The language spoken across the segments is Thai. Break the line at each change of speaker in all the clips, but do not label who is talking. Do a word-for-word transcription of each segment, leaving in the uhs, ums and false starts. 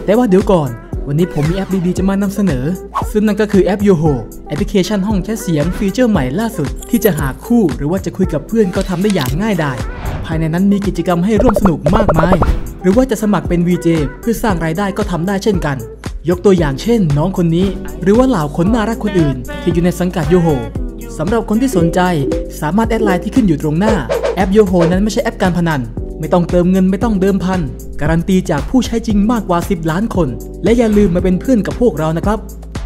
แต่ว่าเดี๋ยวก่อนวันนี้ผมมีแอปดีๆจะมานำเสนอซึ่งนั่นก็คือแอป โยโฮ แอปพลิเคชันห้องแชทเสียงฟีเจอร์ใหม่ล่าสุดที่จะหาคู่หรือว่าจะคุยกับเพื่อนก็ทำได้อย่างง่ายดายภายในนั้นมีกิจกรรมให้ร่วมสนุกมากมายหรือว่าจะสมัครเป็น วี เจ เพื่อสร้างรายได้ก็ทำได้เช่นกันยกตัวอย่างเช่นน้องคนนี้หรือว่าเหล่าคนน่ารักคนอื่นที่อยู่ในสังกัด โยโฮ สำหรับคนที่สนใจสามารถแอดไลน์ที่ขึ้นอยู่ตรงหน้าแอป โยโฮ นั้นไม่ใช่แอปการพนันไม่ต้องเติมเงินไม่ต้องเดิมพันการันตีจากผู้ใช้จริงมากกว่าสิบล้านคนและอย่าลืมมาเป็นเพื่อนกับพวกเรานะครับ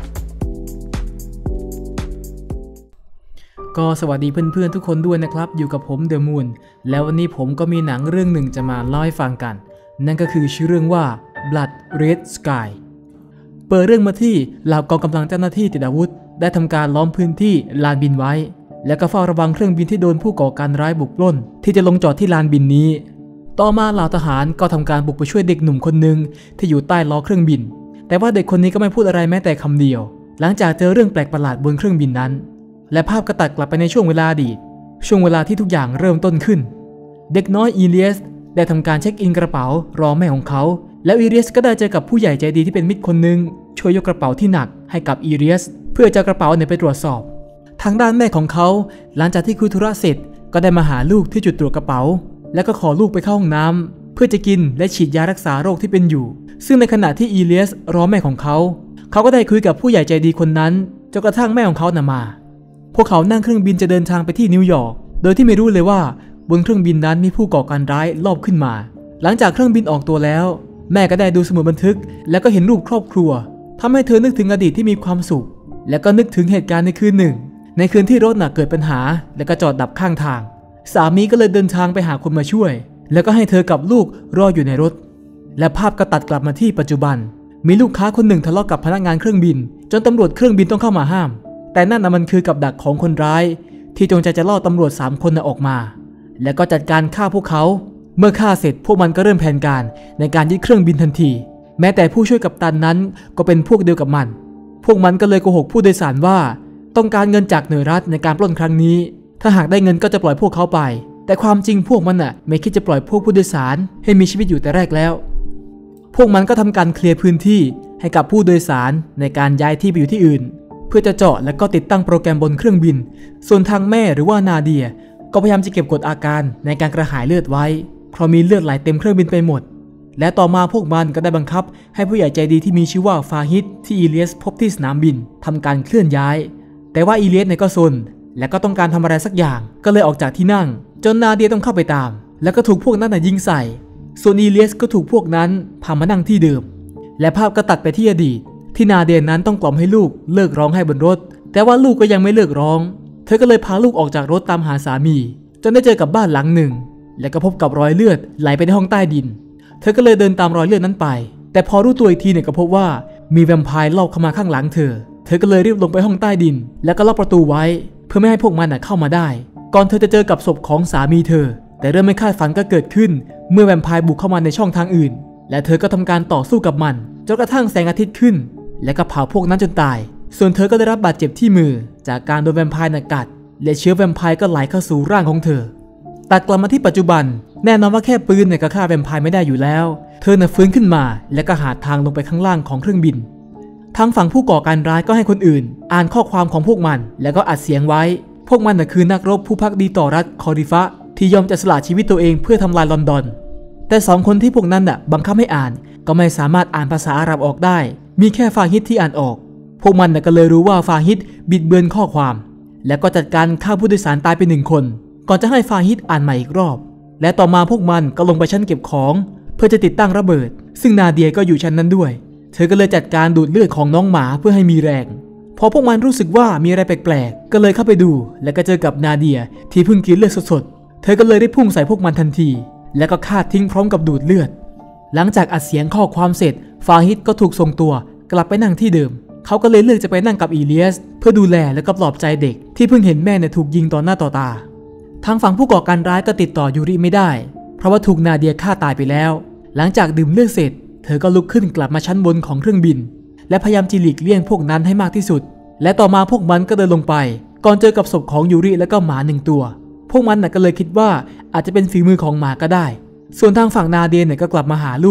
ก็สวัสดีเพื่อนๆทุกคนด้วยนะครับอยู่กับผมเดอะมูนแล้ววันนี้ผมก็มีหนังเรื่องหนึ่งจะมาเล่าให้ฟังกันนั่นก็คือชื่อเรื่องว่า Blood Red Sky เปิดเรื่องมาที่เหล่ากองกำลังเจ้าหน้าที่ติดอาวุธได้ทำการล้อมพื้นที่ลานบินไว้และก็เฝ้าระวังเครื่องบินที่โดนผู้ก่อการร้ายบุกปล้นที่จะลงจอดที่ลานบินนี้ต่อมาเหล่าทหารก็ทำการบุกไปช่วยเด็กหนุ่มคนหนึ่งที่อยู่ใต้ล้อเครื่องบินแต่ว่าเด็กคนนี้ก็ไม่พูดอะไรแม้แต่คำเดียวหลังจากเจอเรื่องแปลกประหลาดบนเครื่องบินนั้นและภาพก็ตัดกลับไปในช่วงเวลาอดีตช่วงเวลาที่ทุกอย่างเริ่มต้นขึ้นเด็กน้อยอีเลียสได้ทำการเช็คอินกระเป๋ารอแม่ของเขาแล้วอีเลียสก็ได้เจอกับผู้ใหญ่ใจดีที่เป็นมิตรคนหนึ่งช่วยยกกระเป๋าที่หนักให้กับอีเลียสเพื่อจะกระเป๋าเนี่ยไปตรวจสอบทางด้านแม่ของเขาหลังจากที่คุยธุระเสร็จก็ได้มาหาลูกที่จุดตรวจกระเป๋าแล้วก็ขอลูกไปเข้าห้องน้ำเพื่อจะกินและฉีดยารักษาโรคที่เป็นอยู่ซึ่งในขณะที่อีเลียสรอแม่ของเขาเขาก็ได้คุยกับผู้ใหญ่ใจดีคนนั้นจนกระทั่งแม่ของเขานำมาพวกเขานั่งเครื่องบินจะเดินทางไปที่นิวยอร์กโดยที่ไม่รู้เลยว่าบนเครื่องบินนั้นมีผู้ก่อการร้ายลอบขึ้นมาหลังจากเครื่องบินออกตัวแล้วแม่ก็ได้ดูสมุดบันทึกแล้วก็เห็นรูปครอบครัวทำให้เธอนึกถึงอดีตที่มีความสุขแล้วก็นึกถึงเหตุการณ์ในคืนหนึ่งในคืนที่รถหนักเกิดปัญหาแล้วก็จอดดับข้างทางสามีก็เลยเดินทางไปหาคนมาช่วยแล้วก็ให้เธอกับลูกรออยู่ในรถและภาพก็ตัดกลับมาที่ปัจจุบันมีลูกค้าคนหนึ่งทะเลาะกับพนักงานเครื่องบินจนตำรวจเครื่องบินต้องเข้ามาห้ามแต่นั่นน่ะมันคือกับดักของคนร้ายที่จงใจจะล่อตำรวจสามคนน่ะออกมาแล้วก็จัดการฆ่าพวกเขาเมื่อฆ่าเสร็จพวกมันก็เริ่มแผนการในการยึดเครื่องบินทันทีแม้แต่ผู้ช่วยกัปตันนั้นก็เป็นพวกเดียวกับมันพวกมันก็เลยโกหกผู้โดยสารว่าต้องการเงินจากหน่วยรัฐในการปล้นครั้งนี้ถ้าหากได้เงินก็จะปล่อยพวกเขาไปแต่ความจริงพวกมันน่ะไม่คิดจะปล่อยพวกผู้โดยสารให้มีชีวิตอยู่แต่แรกแล้วพวกมันก็ทำการเคลียร์พื้นที่ให้กับผู้โดยสารในการย้ายที่ไปอยู่ที่อื่นเพื่อจะเจาะและก็ติดตั้งโปรแกรมบนเครื่องบินส่วนทางแม่หรือว่านาเดียก็พยายามจะเก็บกดอาการในการกระหายเลือดไว้เพราะมีเลือดไหลเต็มเครื่องบินไปหมดและต่อมาพวกมันก็ได้บังคับให้ผู้ใหญ่ใจดีที่มีชื่อว่าฟาฮิดที่อีเลียสพบที่สนามบินทำการเคลื่อนย้ายแต่ว่าอีเลียสเนี่ยก็ซนและก็ต้องการทำอะไรสักอย่างก็เลยออกจากที่นั่งจนนาเดียต้องเข้าไปตามแล้วก็ถูกพวกนั้นยิงใส่ส่วนอีเลียสก็ถูกพวกนั้นพามานั่งที่เดิมและภาพก็ตัดไปที่อดีตที่นาเดียนั้นต้องกล่อมให้ลูกเลิกร้องไห้บนรถแต่ว่าลูกก็ยังไม่เลิกร้องเธอก็เลยพาลูกออกจากรถตามหาสามีจนได้เจอกับบ้านหลังหนึ่งและก็พบกับรอยเลือดไหลไปในห้องใต้ดินเธอก็เลยเดินตามรอยเลือดนั้นไปแต่พอรู้ตัวอีกทีเนี่ยก็พบว่ามีแวมไพร์ลอบเข้ามาข้างหลังเธอเธอก็เลยรีบลงไปห้องใต้ดินแล้วก็ล็อกประตูไว้เพื่อไม่ให้พวกมันเข้ามาได้ก่อนเธอจะเจอกับศพของสามีเธอแต่เรื่องไม่คาดฝันก็เกิดขึ้นเมื่อแวมไพร์บุกเข้ามาในช่องทางอื่นและเธอก็ทำการต่อสู้กับมันจนกระทั่งแสงอาทิตย์ขึ้นและก็เผาพวกนั้นจนตายส่วนเธอก็ได้รับบาดเจ็บที่มือจากการโดนแวมไพร์กัดและเชื้อแวมไพร์ก็ไหลเข้าสู่ร่างของเธอตัดกลับมาที่ปัจจุบันแน่นอนว่าแค่ปืนเนี่ยก็ฆ่าแวมไพร์ไม่ได้อยู่แล้วเธอน่ะฟื้นขึ้นมาและก็หาทางลงไปข้างล่างของเครื่องบินทางฝั่งผู้ก่อการร้ายก็ให้คนอื่นอ่านข้อความของพวกมันแล้วก็อัดเสียงไว้พวกมันน่ะคือนักรบผู้ภักดีต่อรัฐคอริฟะที่ยอมจะสละชีวิตตัวเองเพื่อทำลายลอนดอนแต่สองคนที่พวกนั้นน่ะบังคับให้อ่านก็ไม่สามารถอ่านภาษาอาหรับออกได้มีแค่ฟาฮิดที่อ่านออกพวกมันน่ะก็เลยรู้ว่าฟาฮิดบิดเบือนข้อความแล้วก็จัดการฆ่าผู้โดยสารตายไปหนึ่งคนก่อนจะให้ฟาฮิดอ่านใหม่อีกรอบและต่อมาพวกมันก็ลงไปชั้นเก็บของเพื่อจะติดตั้งระเบิดซึ่งนาเดียก็อยู่ชั้นนั้นด้วยเธอก็เลยจัดการดูดเลือดของน้องหมาเพื่อให้มีแรงพอพวกมันรู้สึกว่ามีอะไรแปลกๆก็เลยเข้าไปดูและก็เจอกับนาเดียที่เพิ่งกินเลือดสดๆเธอก็เลยได้พุ่งใส่พวกมันทันทีแล้วก็ฆ่าทิ้งพร้อมกับดูดเลือดหลังจากอัดเสียงข้อความเสร็จฟาฮิดก็ถูกส่งตัวกลับไปนั่งที่เดิมเขาก็เลยเลือกจะไปนั่งกับอีเลียสเพื่อดูแลและก็ปลอบใจเด็กที่เพิ่งเห็นแม่เนี่ยถูกยิงต่อหน้าต่อตาทางฝั่งผู้ก่อการร้ายก็ติดต่อยูริไม่ได้เพราะว่าถูกนาเดียฆ่าตายไปแล้วหลังจากดื่มเลือดเสร็จเธอก็ลุกขึ้นกลับมาชั้นบนของเครื่องบินและพยายามจะหลีกเลี่ยงพวกนั้นให้มากที่สุดและต่อมาพวกมันก็เดินลงไปก่อนเจอกับศพของยูริและก็หมาหนึ่งตัวพวกมันน่ะก็เลยคิดว่าอาจจะเป็นฝีมือของหมาก็ได้ส่วนทางฝั่งนาเดียเนี่ยก็กลับมาหาลูก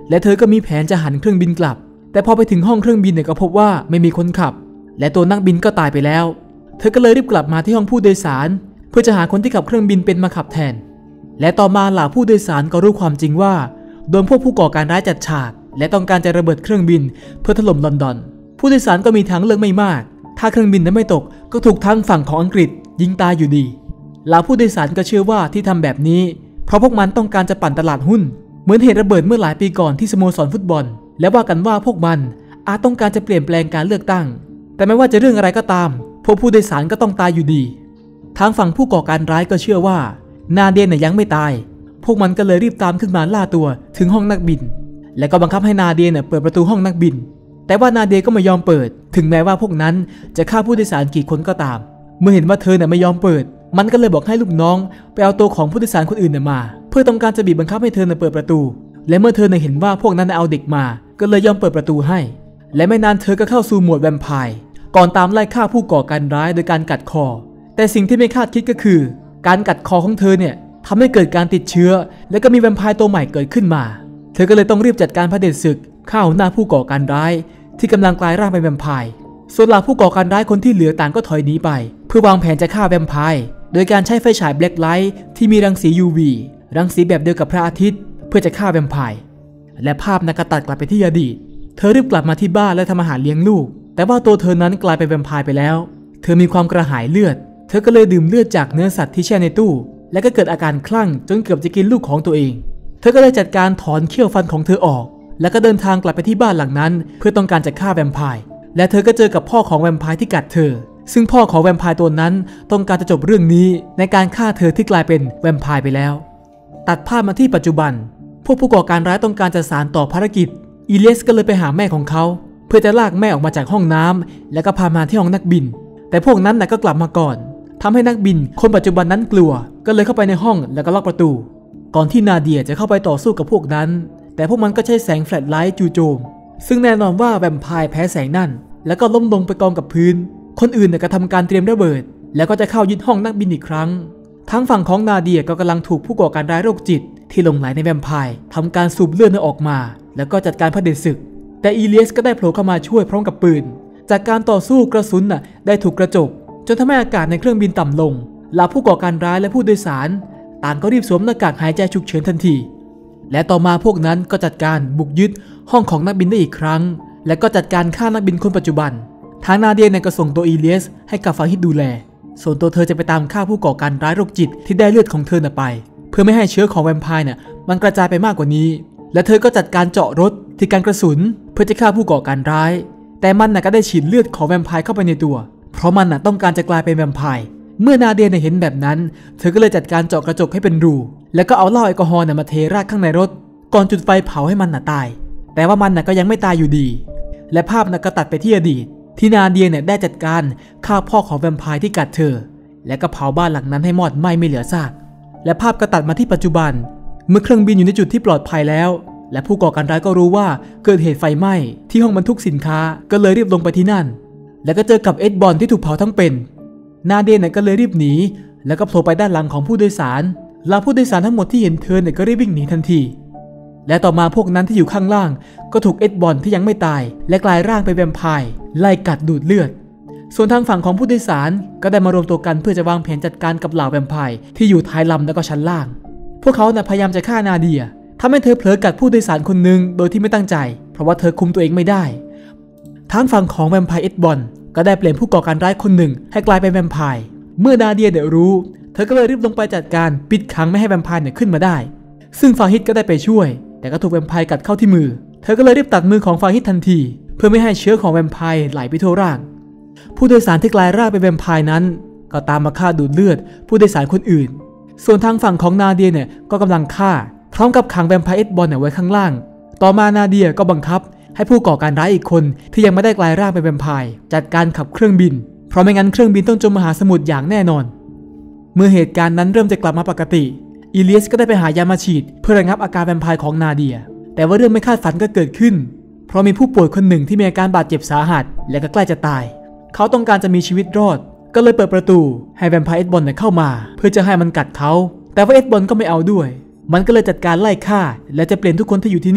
และเธอก็มีแผนจะหันเครื่องบินกลับแต่พอไปถึงห้องเครื่องบินเนี่ยก็พบว่าไม่มีคนขับและตัวนักบินก็ตายไปแล้วเธอก็เลยรีบกลับมาที่ห้องผู้โดยสารเพื่อจะหาคนที่ขับเครื่องบินเป็นมาขับแทนและต่อมาเหล่าผู้โดยสารก็รู้ความจริงว่าโดนพวกผู้ก่อการร้ายจัดฉากและต้องการจะระเบิดเครื่องบินเพื่อถล่มลอนดอนผู้โดยสารก็มีทางเลือกไม่มากถ้าเครื่องบินนั้นไม่ตกก็ถูกทางฝั่งของอังกฤษยิงตายอยู่ดีเหล่าผู้โดยสารก็เชื่อว่าที่ทำแบบนี้เพราะพวกมันต้องการจะปั่นตลาดหุ้นเหมือนเหตุระเบิดเมื่อหลายปีก่อนที่สโมสรฟุตบอลและว่ากันว่าพวกมันอาจต้องการจะเปลี่ยนแปลงการเลือกตั้งแต่ไม่ว่าจะเรื่องอะไรก็ตามพวกผู้โดยสารก็ต้องตายอยู่ดีทางฝั่งผู้ก่อการร้ายก็เชื่อว่านาเดียน่ะยังไม่ตายพวกมันก็เลยรีบตามขึ้นมาล่าตัวถึงห้องนักบินและก็บังคับให้นาเดียน่ะเปิดประตูห้องนักบินแต่ว่านาเดียก็ไม่ยอมเปิดถึงแม้ว่าพวกนั้นจะฆ่าผู้โดยสารกี่คนก็ตามเมื่อเห็นว่าเธอน่ะไม่ยอมเปิดมันก็เลยบอกให้ลูกน้องไปเอาตัวของผู้โดยสารคนอื่นน่ะมาเพื่อต้องการจะบีบบังคับให้เธอน่ะเปิดประตูและเมื่อเธอน่ะเห็นว่าพวกนั้นเอาเด็กมาก็เลยยอมเปิดประตูให้และไม่นานเธอก็เข้าสู่โหมดแวมไพร์ก่อนตามไล่ฆ่าผู้ก่อการร้ายโดยการกัดคอแต่สิ่งที่ไม่คาดคิดก็คือการกัดคอของเธอเนี่ยทำให้เกิดการติดเชื้อและก็มีแวมไพร์ตัวใหม่เกิดขึ้นมาเธอก็เลยต้องรีบจัดการเผด็จศึกฆ่าหัวหน้าผู้ก่อการร้ายที่กำลังกลายร่างเป็นแวมไพร์ส่วนเหล่าผู้ก่อการร้ายคนที่เหลือต่างก็ถอยหนีไปเพื่อวางแผนจะฆ่าแวมไพร์โดยการใช้ไฟฉายแบล็คไลท์ที่มีรังสี ยู วี รังสีแบบเดียวกับพระอาทิตย์เพื่อจะฆ่าแวมไพร์และภาพนักตัดกลับไปที่อดีตเธอรีบกลับมาที่บ้านและทำอาหารเลี้ยงลูกแต่ว่าตัวเธอนั้นกลายเป็นแวมไพร์ไปแล้วเธอมีความกระหายเลือดเธอก็เลยดื่มเลือดจากเนื้อสัตว์ที่แช่ในตู้และก็เกิดอาการคลั่งจนเกือบจะกินลูกของตัวเองเธอก็เลยจัดการถอนเขี้ยวฟันของเธอออกแล้วก็เดินทางกลับไปที่บ้านหลังนั้นเพื่อต้องการจะฆ่าแวมไพร์และเธอก็เจอกับพ่อของแวมไพร์ที่กัดเธอซึ่งพ่อของแวมไพร์ตัวนั้นต้องการจะจบเรื่องนี้ในการฆ่าเธอที่กลายเป็นแวมไพร์ไปแล้วตัดภาพมาที่ปัจจุบันพวกผู้ก่อการร้ายต้องการจะสานต่อภารกิจอีเลียสก็เลยไปหาแม่ของเขาเพื่อจะลากแม่ออกมาจากห้องน้ำแล้วก็พามาที่ห้องนักบินแต่พวกนั้นน่ะก็กลับมาก่อนทำให้นักบินคนปัจจุบันนั้นกลัวก็เลยเข้าไปในห้องแล้วก็ล็อกประตูก่อนที่นาเดียจะเข้าไปต่อสู้กับพวกนั้นแต่พวกมันก็ใช้แสงแฟลชไลท์จู่โจมซึ่งแน่นอนว่าแวมไพร์แพ้แสงนั่นแล้วก็ล้มลงไปกองกับพื้นคนอื่นเนี่ยก็ทำการเตรียมระเบิดแล้วก็จะเข้ายึดห้องนักบินอีกครั้งทั้งฝั่งของนาเดียก็กำลังถูกผู้ก่อการร้ายโรคจิตที่หลงไหลในแวมไพร์ทำการสูบเลือดออกมาแล้วก็จัดการเผด็จศึกแต่อีเลียสก็ได้โผล่เข้ามาช่วยพร้อมกับปืนจากการต่อสู้กระสุนน่ะได้ถูกกระจกจนทำให้อากาศในเครื่องบินต่ำลงเหล่าผู้ก่อการร้ายและผู้โดยสารต่างก็รีบสวมหน้ากากหายใจฉุกเฉินทันทีและต่อมาพวกนั้นก็จัดการบุกยึดห้องของนักบินได้อีกครั้งและก็จัดการฆ่านักบินคนปัจจุบันทางนาเดียเนี่ยก็ส่งตัวอีเลียสให้กับฟาฮิดดูแลส่วนตัวเธอจะไปตามฆ่าผู้ก่อการร้ายโรคจิตที่ได้เลือดของเธอน่ะไปเพื่อไม่ให้เชื้อของแวมไพร์เนี่ยมันกระจายไปมากกว่านี้และเธอก็จัดการเจาะรถที่การกระสุนเพื่อจะฆ่าผู้ก่อการร้ายแต่มันน่ะก็ได้ฉีดเลือดของแวมไพร์เข้าไปในตัวเพราะมันน่ะต้องการจะกลายเป็นแวมไพร์เมื่อนาเดียเห็นแบบนั้นเธอก็เลยจัดการเจาะกระจกให้เป็นรูแล้วก็เอาเหล้าแอลกอฮอล์มาเทราดข้างในรถก่อนจุดไฟเผาให้มันน่ะตายแต่ว่ามันน่ะก็ยังไม่ตายอยู่ดีและภาพน่ะก็ตัดไปที่อดีตที่นาเดียเนี่ยได้จัดการฆ่าพ่อของแวมไพร์ที่กัดเธอและก็เผาบ้านหลังนั้นให้มอดไหม้ไม่เหลือซากและภาพก็ตัดมาที่ปัจจุบันเมื่อเครื่องบินอยู่ในจุดที่ปลอดภัยแล้วและผู้ก่อการร้ายก็รู้ว่าเกิดเหตุไฟไหม้ที่ห้องบรรทุกสินค้าก็เลยรีบลงไปที่นั่นแล้วก็เจอกับเอ็ดบอนที่ถูกเผาทั้งเป็นนาเดียเนี่ยก็เลยรีบหนีแล้วก็โผล่ไปด้านหลังของผู้โดยสารเหล่าผู้โดยสารทั้งหมดที่เห็นเธอเนี่ยก็รีบวิ่งหนีทันทีและต่อมาพวกนั้นที่อยู่ข้างล่างก็ถูกเอ็ดบอนที่ยังไม่ตายและกลายร่างเป็นแวมไพร์ไล่กัดดูดเลือดส่วนทางฝั่งของผู้โดยสารก็ได้มารวมตัวกันเพื่อจะวางแผนจัดการกับเหล่าแวมไพร์ที่อยู่ท้ายลำและก็ชั้นล่างพวกเขาน่ะพยายามจะฆ่านาเดียทำให้เธอเผลอกัดผู้โดยสารคนหนึ่งโดยที่ไม่ตั้งใจเพราะว่าเธอคุมตัวเองไม่ได้ทางฝั่งของแวมไพร์เอ็ดบอนก็ได้เปลี่ยนผู้ก่อการร้ายคนหนึ่งให้กลายเป็นแวมไพร์เมื่อนาเดียเดี๋ยวรู้เธอก็เลยรีบลงไปจัดการปิดขังไม่ให้แวมไพร์เนี่ยขึ้นมาได้ซึ่งฟาฮิดก็ได้ไปช่วยแต่ก็ถูกแวมไพร์กัดเข้าที่มือเธอก็เลยรีบตัดมือของฟาฮิดทันทีเพื่อไม่ให้เชื้อของแวมไพร์ไหลไปทั่วร่างผู้โดยสารที่กลายร่างเป็นแวมไพร์นั้นก็ตามมาฆ่าดูดเลือดผู้โดยสารคนอื่นส่วนทางฝั่งของนาเดียเนี่ยก็กำลังฆ่าพร้อมกับขังแวมไพร์เอ็ดบอนเนี่ยไว้ข้างล่างต่อมานาเดียก็บังคับให้ผู้ก่อการร้ายอีกคนที่ยังไม่ได้กลายร่างเป็นแวมไพร์จัดการขับเครื่องบินเพราะไม่งั้นเครื่องบินต้องจมมหาสมุทรอย่างแน่นอนเมื่อเหตุการณ์นั้นเริ่มจะกลับมาปกติอีเลียสก็ได้ไปหายามาฉีดเพื่อระงับอาการแวมไพร์ของนาเดียแต่ว่าเรื่องไม่คาดฝันก็เกิดขึ้นเพราะมีผู้ป่วยคนหนึ่งที่มีอาการบาดเจ็บสาหัสและก็ใกล้จะตายเขาต้องการจะมีชีวิตรอดก็เลยเปิดประตูให้แวมไพร์เอ็ดบอนเข้ามาเพื่อจะให้มันกัดเขาแต่ว่าเอ็ดบอนก็ไม่เอาด้วยมันก็เลยจัดการไล่ฆ่าและจะเปลี่ยนทุกคนที่อยู่ที่นี่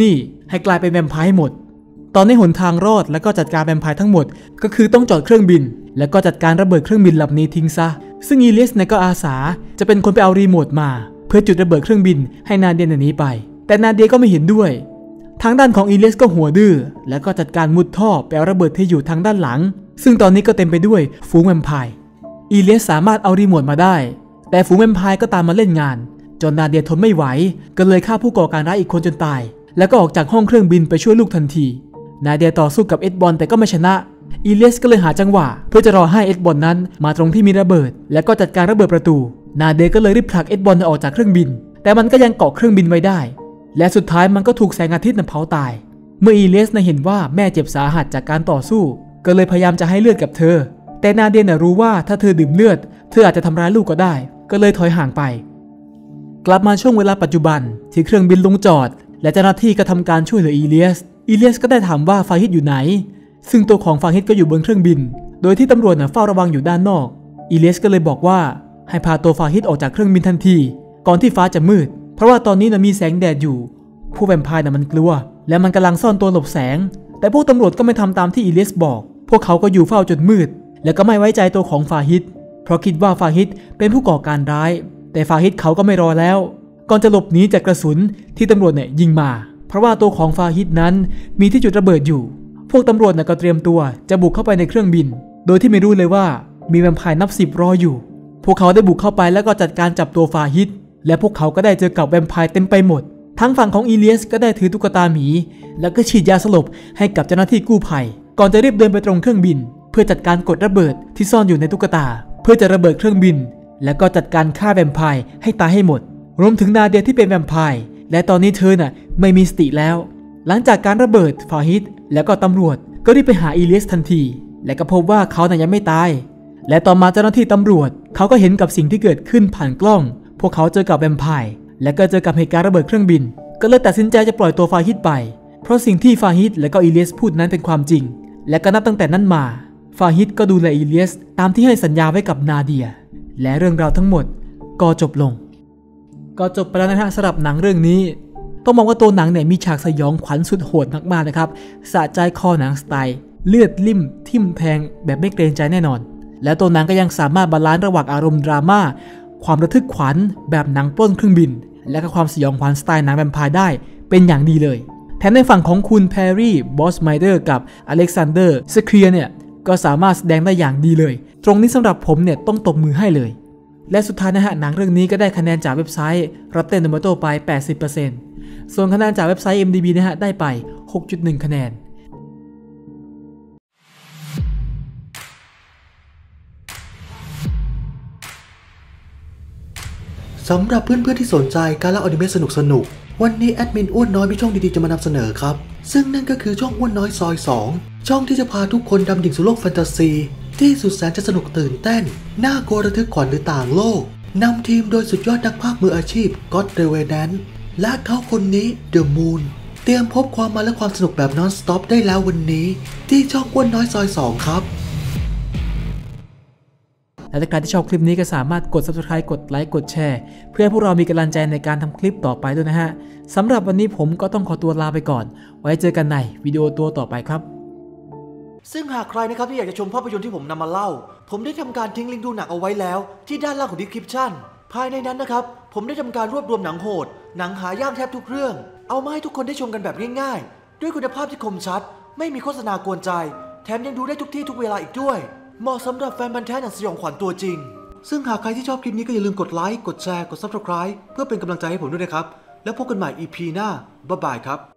ให้กลายเป็นแวมไพร์ให้หมดตอนนี้หนทางรอดและก็จัดการแวมไพร์ทั้งหมดก็คือต้องจอดเครื่องบินแล้วก็จัดการระเบิดเครื่องบินลำนี้ทิ้งซะซึ่งอีเลียสเนี่ยก็อาสาจะเป็นคนไปเอารีโมทมาเพื่อจุดระเบิดเครื่องบินให้นาเดียหนีไปแต่นาเดียก็ไม่เห็นด้วยทางด้านของอีเลียสก็หัวดื้อแล้วก็จัดการมุดท่อไปเอาระเบิดที่อยู่ทางด้านหลังซึ่งตอนนี้ก็เต็มไปด้วยฝูงแวมไพร์อีเลียสสามารถเอารีโมทมาได้แต่ฝูงแวมไพร์ก็ตามมาเล่นงานจนนาเดียทนไม่ไหวก็เลยฆ่าผู้ก่อการร้ายอีกคนจนตายแล้วก็ออกจากห้องเครื่องบินไปช่วยลูกทันทีนาเดียต่อสู้กับเอ็ดบอนแต่ก็ไม่ชนะอีเลียสก็เลยหาจังหวะเพื่อจะรอให้เอ็ดบอนนั้นมาตรงที่มีระเบิดแล้วก็จัดการระเบิดประตูนาเดียก็เลยรีบผลักเอ็ดบอนออกจากเครื่องบินแต่มันก็ยังเกาะเครื่องบินไว้ได้และสุดท้ายมันก็ถูกแสงอาทิตย์เผาตายเมื่ออีเลียสเห็นว่าแม่เจ็บสาหัสจากการต่อสู้ก็เลยพยายามจะให้เลือดกับเธอแต่นาเดียรู้ว่าถ้าเธอดื่มเลือดเธออาจจะทำร้ายลูกก็ได้ก็เลยถอยห่างไปกลับมาช่วงเวลาปัจจุบันที่เครื่องบินลงจอดและเจ้าหน้าที่ก็ทำการช่วยเหลืออีเลียสอีเลียสก็ได้ถามว่าฟาฮิดอยู่ไหนซึ่งตัวของฟาฮิดก็อยู่บนเครื่องบินโดยที่ตำรวจเฝ้าระวังอยู่ด้านนอกอีเลียสก็เลยบอกว่าให้พาตัวฟาฮิดออกจากเครื่องบินทันทีก่อนที่ฟ้าจะมืดเพราะว่าตอนนี้มีแสงแดดอยู่ผู้แวมไพร์มันกลัวและมันกำลังซ่อนตัวหลบแสงแต่พวกตำรวจก็ไม่ทำตามที่อีเลียสบอกพวกเขาก็อยู่เฝ้าจนมืดแล้วก็ไม่ไว้ใจตัวของฟาฮิดเพราะคิดว่าฟาฮิดเป็นผู้ก่อการร้ายแต่ฟาฮิดเขาก็ไม่รอแล้วก่อนจะหลบหนีจากกระสุนที่ตำรวจเนี่ยยิงมาเพราะว่าตัวของฟาฮิดนั้นมีที่จุดระเบิดอยู่พวกตำรวจเนี่ยก็เตรียมตัวจะบุกเข้าไปในเครื่องบินโดยที่ไม่รู้เลยว่ามีแวมไพร์นับสิบรออยู่พวกเขาได้บุกเข้าไปแล้วก็จัดการจับตัวฟาฮิดและพวกเขาก็ได้เจอกับแวมไพร์เต็มไปหมดทั้งฝั่งของอีเลียสก็ได้ถือตุ๊กตาหมีแล้วก็ฉีดยาสลบให้กับเจ้าหน้าที่กู้ภัยก่อนจะรีบเดินไปตรงเครื่องบินเพื่อจัดการกดระเบิดที่ซ่อนอยู่ในตุ๊กตาเพื่อจะระเบิดเครื่องบินแล้วก็จัดการฆ่าแวมไพร์ให้ตายให้หมดรวมถึงนาเดียที่เป็นแวมไพร์และตอนนี้เธอน่ะไม่มีสติแล้วหลังจากการระเบิดฟาฮิดแล้วก็ตำรวจก็รีบไปหาอีเลียสทันทีและก็พบว่าเขาน่ะยังไม่ตายและต่อมาเจ้าหน้าที่ตำรวจเขาก็เห็นกับสิ่งที่เกิดขึ้นผ่านกล้องพวกเขาเจอกับแวมไพร์และก็เจอกับเหตุการณ์ระเบิดเครื่องบินก็เลยตัดสินใจจะปล่อยตัวฟาฮิดไปเพราะสิ่งที่ฟาฮิดและก็อีเลียสพูดนั้นเป็นความจริงและก็นับตั้งแต่นั้นมาฟาฮิดก็ดูแลอีเลียสตามที่ให้สัญญาไว้กับนาเดียและเรื่องราวทั้งหมดก็จบลงก็จบไปแล้วนะฮะสำหรับหนังเรื่องนี้ต้องบอกว่าตัวหนังเนี่ยมีฉากสยองขวัญสุดโหดมากๆนะครับสะใจคอหนังสไตล์เลือดลิ่มทิ่มแทงแบบไม่เกรงใจแน่นอนและตัวหนังก็ยังสามารถบาลานซ์ระหว่างอารมณ์ดราม่าความระทึกขวัญแบบหนังปล้นเครื่องบินและก็ความสยองขวัญสไตล์หนังแวมไพร์ได้เป็นอย่างดีเลยแถมในฝั่งของคุณแพรรี่บอสไมเดอร์กับอเล็กซานเดอร์สเคียร์เนี่ยก็สามารถแสดงได้อย่างดีเลยตรงนี้สำหรับผมเนี่ยต้องตบมือให้เลยและสุดท้ายนะฮะหนังเรื่องนี้ก็ได้คะแนนจากเว็บไซต์ Rotten Tomatoes ไป แปดสิบเปอร์เซ็นต์ ส่วนคะแนนจากเว็บไซต์ เอ็ม ดี บี นะฮะได้ไป หกจุดหนึ่ง คะแนน
สำหรับเพื่อนๆที่สนใจการเล่าอนิเมะสนุกๆวันนี้แอดมินอ้วนน้อยมีช่องดีๆจะมานำเสนอครับซึ่งนั่นก็คือช่องอ้วนน้อยซอยสองช่องที่จะพาทุกคนดำดิ่งสู่โลกแฟนตาซีที่สุดแสนจะสนุกตื่นเต้นน่ากลัวระทึกขวัญหรือต่างโลกนำทีมโดยสุดยอดนักพากย์มืออาชีพก็อต เรเวแนนท์และเขาคนนี้เดอะมูนเตรียมพบความมันและความสนุกแบบนอนสต็อปได้แล้ววันนี้ที่ช่องอ้วนน้อยซอยสองครับ
และถ้าใครที่ชอบคลิปนี้ก็สามารถกด ซับสไครบ์ กดไลค์กดแชร์เพื่อให้พวกเรามีกำลังใจในการทำคลิปต่อไปด้วยนะฮะสำหรับวันนี้ผมก็ต้องขอตัวลาไปก่อนไว้เจอกันในวิดีโอตัวต่อไปครับ
ซึ่งหากใครนะครับที่อยากจะชมภาพยนตร์ที่ผมนำมาเล่าผมได้ทำการทิ้งลิงก์ดูหนังเอาไว้แล้วที่ด้านล่างของดีสคริปชั่นภายในนั้นนะครับผมได้ทำการรวบรวมหนังโหดหนังหายากแทบทุกเรื่องเอามาให้ทุกคนได้ชมกันแบบง่ายๆด้วยคุณภาพที่คมชัดไม่มีโฆษณากวนใจแถมยังดูได้ทุกที่ทุกเวลาอีกด้วยเหมาะสำหรับแฟนพันธุ์แท้หนังสยองขวัญตัวจริงซึ่งหากใครที่ชอบคลิปนี้ก็อย่าลืมกดไลค์กดแชร์กด ซับสไครบ์ เพื่อเป็นกำลังใจให้ผมด้วยนะครับแล้วพบกันใหม่ อี พี หน้าบ๊ายบายครับ